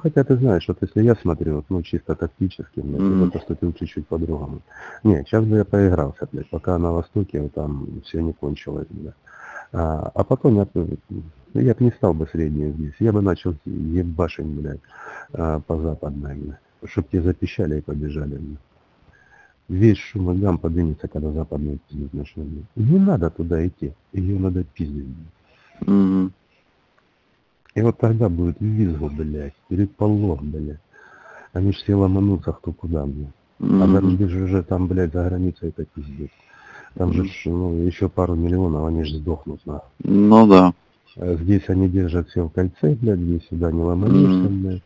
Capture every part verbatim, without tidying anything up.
хотя ты знаешь, вот если я смотрю, ну, чисто тактически, блядь, Мгм. я поступил чуть-чуть по-другому. Не, сейчас бы я поигрался, блядь, пока на Востоке вот там все не кончилось, блядь. А, а потом я, б- я бы не стал бы среднюю здесь, я бы начал ебашить, блядь, а, по западной, блядь, чтоб те запищали и побежали, блядь. Весь шум и гам поднимется, когда западные пиздить начнут, блядь. Не надо туда идти, ее надо пиздить, блядь. Мгм. И вот тогда будет визгу, блядь, переполох, блядь. Они ж все ломанутся кто куда, блядь. А за Мгм. рубеж уже там, блядь, за границей это пиздец. Там же, М. ж, ну, еще пару миллионов, они же сдохнут, нахуй. Ну да. А здесь они держат все в кольце, блядь, здесь сюда не ломанешься, Мгм. блядь.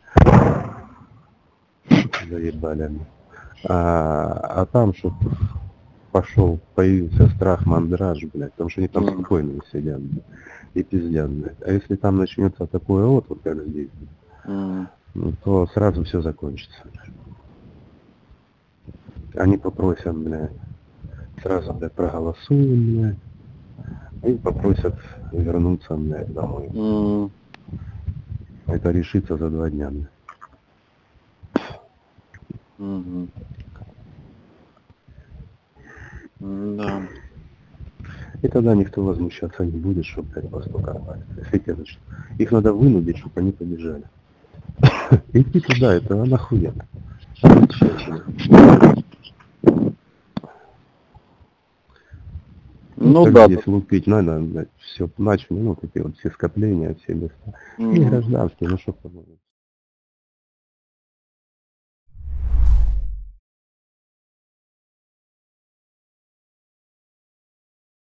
Заебали, блядь. А, а там, чтоб пошел, появился страх, мандраж, блядь, потому что они там Мгм. спокойно сидят, блядь, и пиздят, блядь. А если там начнется такое вот, вот как здесь, Мгм. ну, то сразу все закончится. Они попросят, блядь, сразу, блядь, проголосуем, блядь, и попросят вернуться, блядь, домой. Мгм. Это решится за два дня, блядь. Мгм. Да. И тогда никто возмущаться не будет, что, блядь, Восток Арбат. Если те начнут. Их надо вынудить, чтобы они побежали. Идти туда, это нахуя. Тщательно. Ну, Ну как да, здесь тут. лупить надо, блядь, все начали, ну, такие вот все скопления, все места. И Мгм. гражданские, ну, что подумать.